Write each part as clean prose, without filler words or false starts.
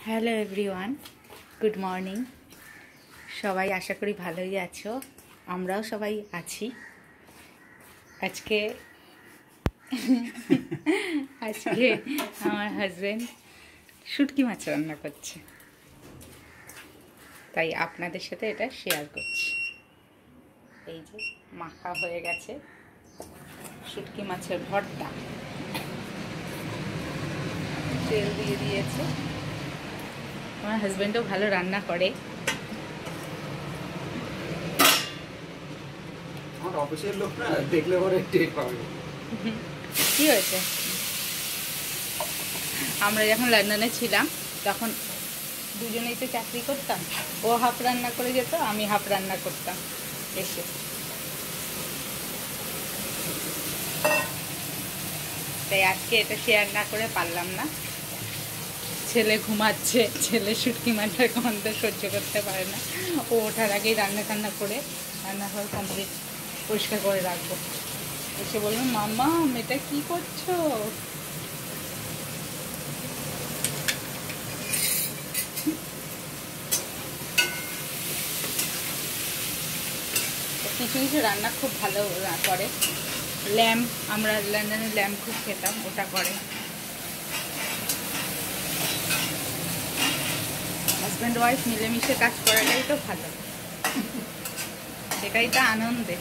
Hello everyone, good morning. সবাই আশা করি ভালোই আছো, আমরাও সবাই আছি। আজকে আমার হাজব্যান্ড শুটকি মাছ রান্না করছে, তাই আপনাদের সাথে এটা শেয়ার করছি। এই যে মাখা হয়ে গেছে শুটকি মাছের ভর্তা, তেল দিয়ে দিয়েছে। আমার হাজব্যান্ডও ভালো রান্না করে। আমার অফিসের লোক না দেখলে পরে টের পাবে। কি হয়েছে? আমরা যখন লন্ডনে ছিলাম তখন দুজনেই তো চাকরি করতাম। ও হাফ রান্না করে যেত, আমি হাফ রান্না করতাম এসে। তাই আজকে এটা শেয়ার না করে পারলাম না। ছেলে ঘুমাচ্ছে, ছেলে শুটকি মাছের গন্ধ সহ্য করতে পারে না। ও ওঠার আগেই রান্না করে রান্নাঘর কমপ্লিট পরিষ্কার করে রাখবো। এসে বললো, মাম্মা এটা কি করছো? কিছু কিছু রান্না খুব ভালো করে। ল্যাম্প, আমরা লন্ডনে ল্যাম্প খুব খেতাম, ওটা করে। হাজব্যান্ড ওয়াইফ মিলেমিশে কাজ করাটাই তো ভালো, সেটাই তো আনন্দে।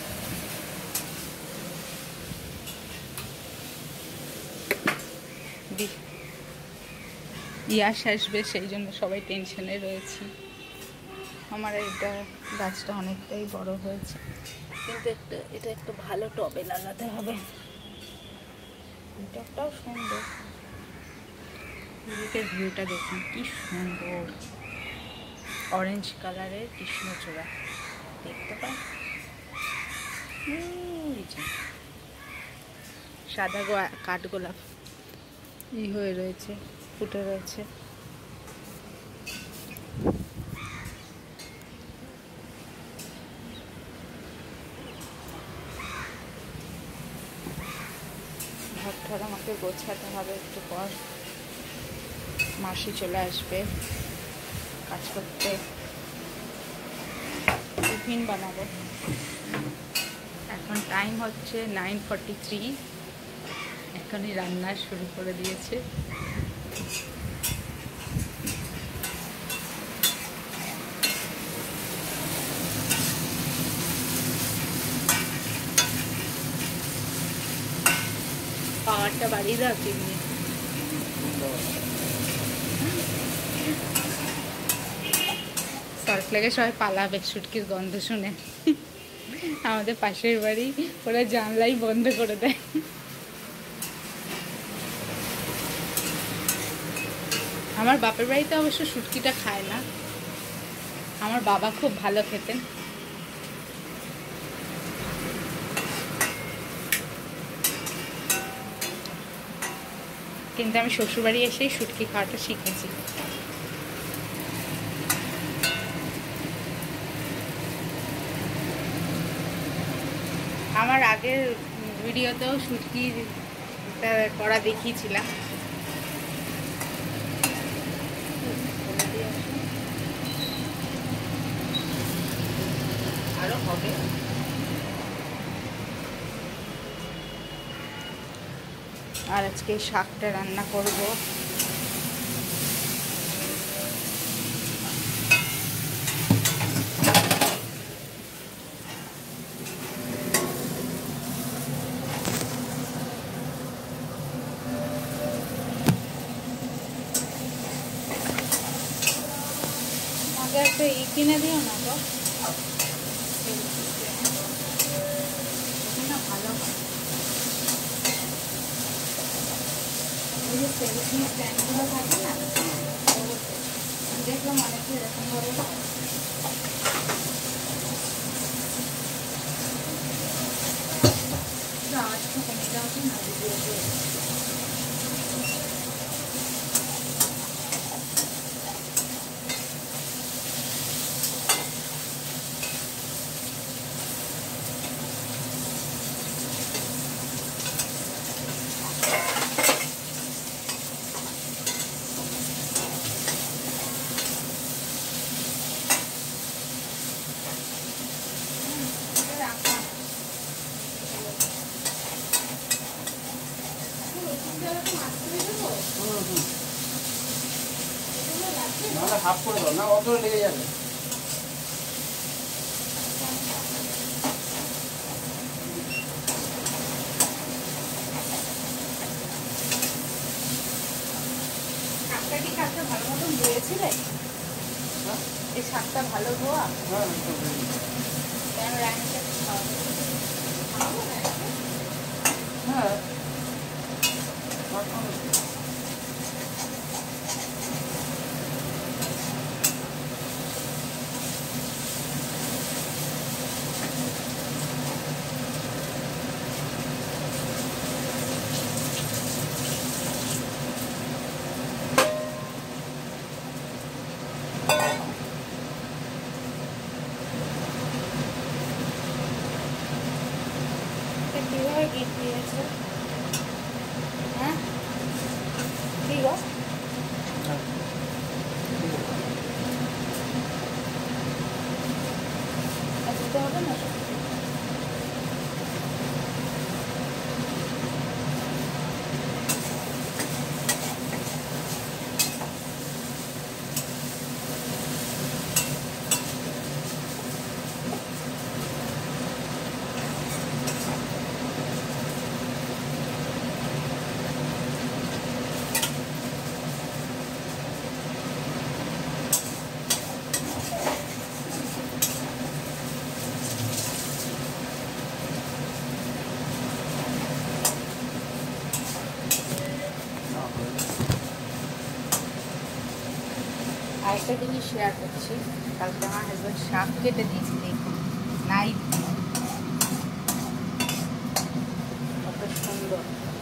ইয়াস আসবে, সেই জন্য সবাই টেনশনে রয়েছি। আমার এটা গাছটা অনেকটাই বড় হয়েছে, কিন্তু এটা একটু ভালো টবে লাগাতে হবে। টবটাও সুন্দর, এদিকের ভিউটা দেখুন কি সুন্দর, অরেঞ্জ কালারের কৃষ্ণচূড়া দেখতে পাই। সাদা কাঠগোলাপ হয়ে রয়েছে, ফুটে রয়েছে। ঘরটা আমাকে গোছাতে হবে একটু পর, মাসি চলে আসবে কাজ করতে, টিফিন বানাবো। এখন টাইম হচ্ছে 9:43, এখনই রান্না শুরু করে দিয়েছে। পাওয়ারটা বাড়িয়ে দাও চিমনি। সল্ট লেগে সবাই পালাবে শুটকির গন্ধ শুনে। আমাদের পাশের বাড়ি ওরা জানলাই বন্ধ করে দেয়। আমার বাপের বাড়িতে অবশ্য শুটকিটা খায় না, আমার বাবা খুব ভালো খেতেন। কিন্তু আমি শ্বশুরবাড়ি এসেই শুটকি খাওয়াটা শিখেছি। আমার আগের ভিডিওতেও শুটকি করা দেখিয়েছিলাম। আরো হবে। আর আজকে শাকটা রান্না করব। আগে একটা কিনে দিও না তো, ভালো হয়। ওই যে সেলফি স্ট্যান্ডগুলো থাকে না, দেখলাম অনেকে এরকম ভাবে। আওয়াজটা কমে যাচ্ছে না ভিডিওতে। হাফ করে দাও না, অত লেগে যাবে। শাকটা কি কালকে ভালো মতন ধুয়েছিলে? এই শাকটা ভালো ধোয়া? হ্যাঁ কেন রান্নাটা খাওয়াবো না? হ্যাঁ কিভাবে গিট দিয়েছে? হ্যাঁ কি গো? দিতে হবে না? আরেকটা জিনিস শেয়ার করছি, কালকে আমার হাজব্যান্ড শাক কেটে দিয়েছে, দেখুন নাইফ দিয়ে, কত সুন্দর।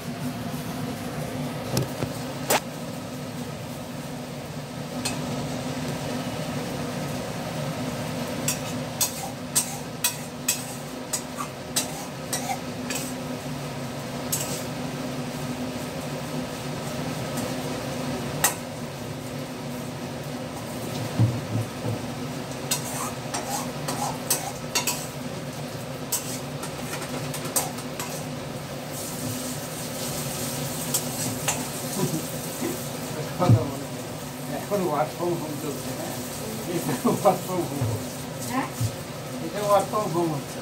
এখন ওয়ার্ক ফ্রম হোম চলছে, হ্যাঁ এটা ওয়ার্ক ফ্রম হোম, হ্যাঁ এটা ওয়ার্ক ফ্রম হোম হচ্ছে।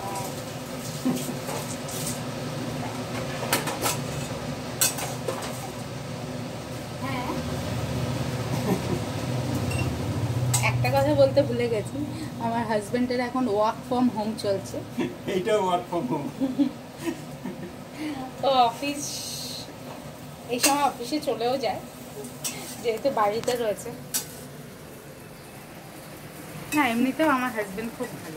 হ্যাঁ একটা কথা বলতে ভুলে গেছি, আমার হাজব্যান্ডের এখন ওয়ার্ক ফ্রম হোম চলছে। এইটা ওয়ার্ক ফ্রম হোম। ও অফিস এই সময় অফিসে চলেও যায়, যেহেতু বাড়িতে রয়েছে। না এমনিতেও আমার হাজব্যান্ড খুব ভালো।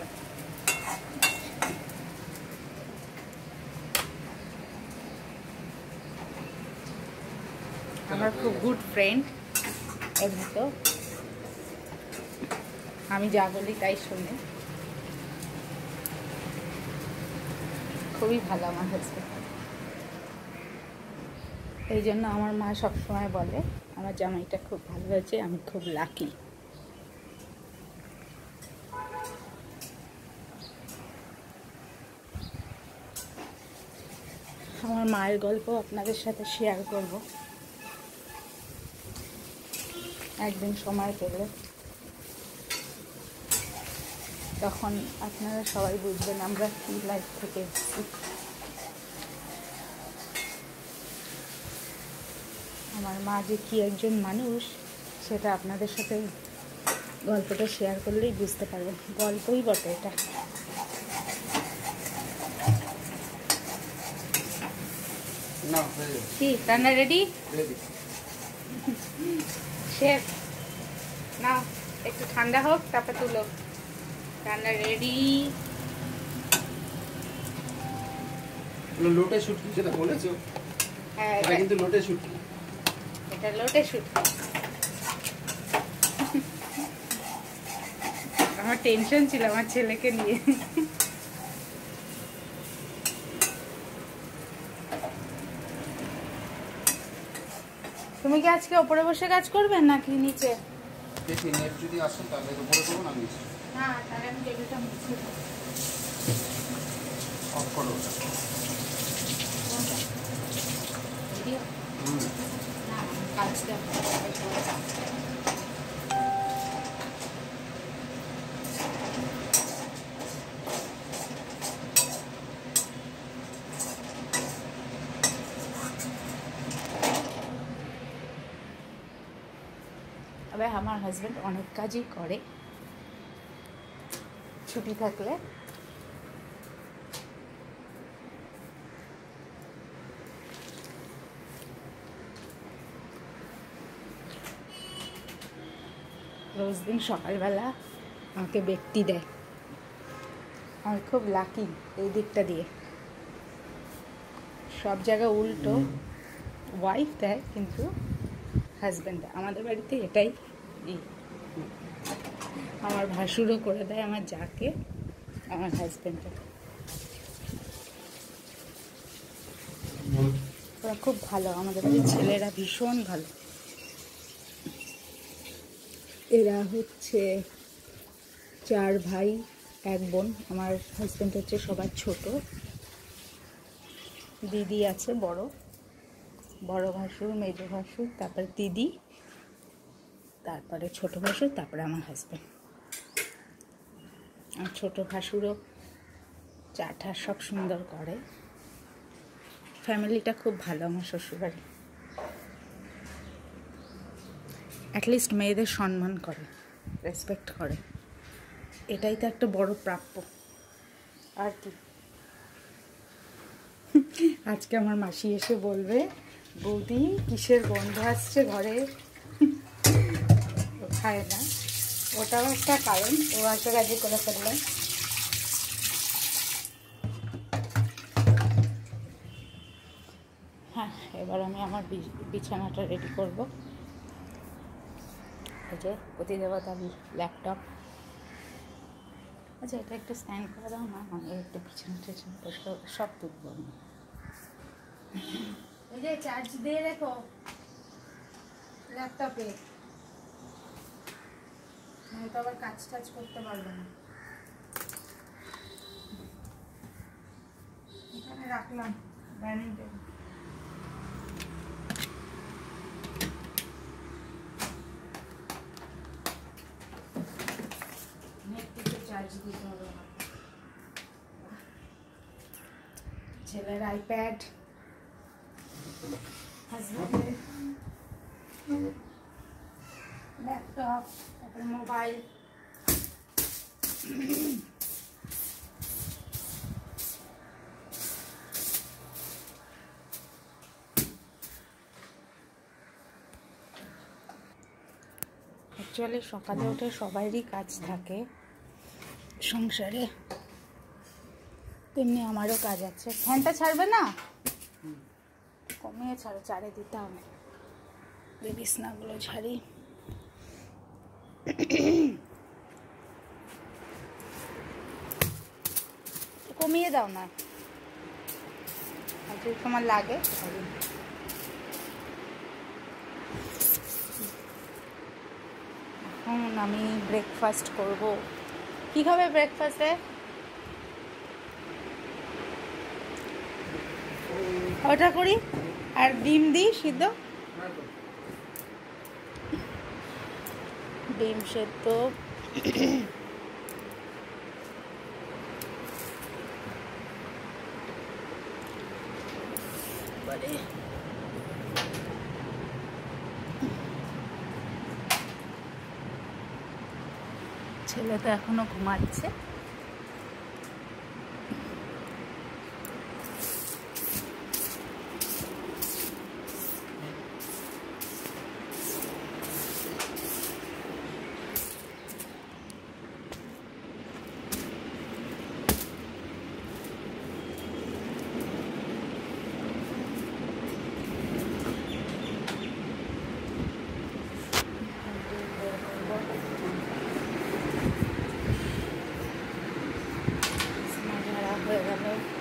আমার খুব গুড ফ্রেন্ড, এমনিতেও আমি যা বলি তাই শুনে, খুবই ভালো আমার হাজব্যান্ড। এই জন্য আমার মা সবসময় বলে আমার জামাইটা খুব ভালো হয়েছে, আমি খুব লাকি। আমার মায়ের গল্প আপনাদের সাথে শেয়ার করব একদিন সময় পেলে, তখন আপনারা সবাই বুঝবেন আমরা কি লাইফ থেকে এসেছি। আমার মা যে কি একজন মানুষ সেটা আপনাদের সাথে গল্পটা শেয়ার করলেই বুঝতে পারবেন। গল্পই বটে এটা। না কি রান্না রেডি? রেডি। শেফ না একটু ঠান্ডা হোক তারপর তুলো। রান্না রেডি। লোটে শুটকি যেটা বলেছো, হ্যাঁ এটা কিন্তু লোটে শুটকি। এটা লোটে শুটকি। আমার টেনশন ছিল আমার ছেলেকে নিয়ে। তুমি কি আজকে উপরে বসে কাজ করবে নাকি নিচে? দেখি নেট যদি আসে তাহলে উপরে করবো না নিচে। না তাহলে আমি টেবিলটা মুছে দেবো। অফ করো। ভিডিও? না কাজটা তবে আমার হাজব্যান্ড অনেক কাজই করে ছুটি থাকলে। রোজ দিন সকালবেলা আমাকে ব্যক্তি দেয়, আমি খুব লাকি এই দিকটা দিয়ে। সব জায়গায় উল্টো, ওয়াইফ দেয় কিন্তু হাজব্যান্ড দেয়। আমাদের বাড়িতে এটাই আমার ভাসুরও করে দেয় আমার যাকে, আমার হাজব্যান্ডকে। ওরা খুব ভালো, আমাদের বাড়ির ছেলেরা ভীষণ ভালো। এরা হচ্ছে 4 ভাই 1 বোন। আমার হাজব্যান্ড হচ্ছে সবার ছোট, দিদি আছে বড়, বড় ভাসুর, মেজ ভাসুর, তারপরে দিদি, তারপরে ছোট ভাসুর, তারপরে আমার হাজব্যান্ড। আর ছোট ভাসুরও চাটা সব সুন্দর করে। ফ্যামিলিটা খুব ভালো আমার শ্বশুরবাড়ি। অ্যাটলিস্ট মেয়েদের সম্মান করে, রেসপেক্ট করে, এটাই তো একটা বড় প্রাপ্য। আর কি, আজকে আমার মাসি এসে বলবে, বৌদি কিসের গন্ধ আসছে ঘরে, খায় না, ওটাও একটা কারণ। ও একটা কাজে করে ফেললাম। হ্যাঁ, এবার আমি আমার বিছানাটা রেডি করব। এই যে প্রতিদেবতার ল্যাপটপ। আচ্ছা, এটা একটু স্ট্যান্ড করে দাও না, আমি একটু বিছানা টিছানা পরিষ্কার সব তুলবো আমি। এই যে চার্জ দিয়ে রেখো ল্যাপটপে, আমি তো আবার কাজ টাজ করতে পারবো না। এখানে রাখলাম ডাইনিং টেবিল। চার্জ দিতে হবে। ছেলের আইপ্যাড, হাজব্যান্ডের ল্যাপটপ, তারপরে মোবাইল। অ্যাকচুয়ালি সকালে উঠে সবারই কাজ থাকে সংসারে, তেমনি আমারও কাজ আছে। ফ্যানটা ছাড়বে না, কমিয়ে ছাড়ো, চারে দিতে হবে। বিছনাগুলো ঝাড়ি। কমিয়ে দাও না, যদি তোমার লাগে। এখন আমি ব্রেকফাস্ট করব। কি খাবে ব্রেকফাস্টে? ওটা করি আর ডিম দিই সিদ্ধ, ডিম সেদ্ধ। ছেলে তো এখনো ঘুমাচ্ছে। হয়ে গেল।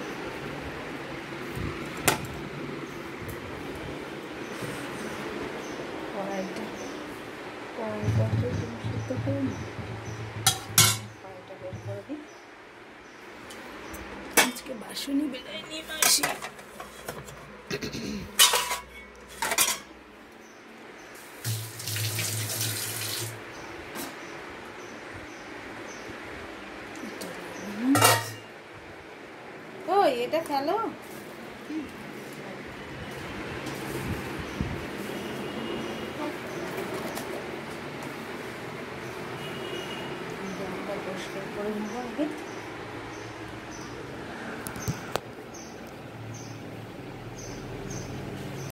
কড়াইটা সিদ্ধ করে নিই, কড়াইটা বের করে দিই। আজকে বাসনই বেলায় নিয়ে আসি। এটা ফেলো। পরিষ্কার করে নেবো আগে।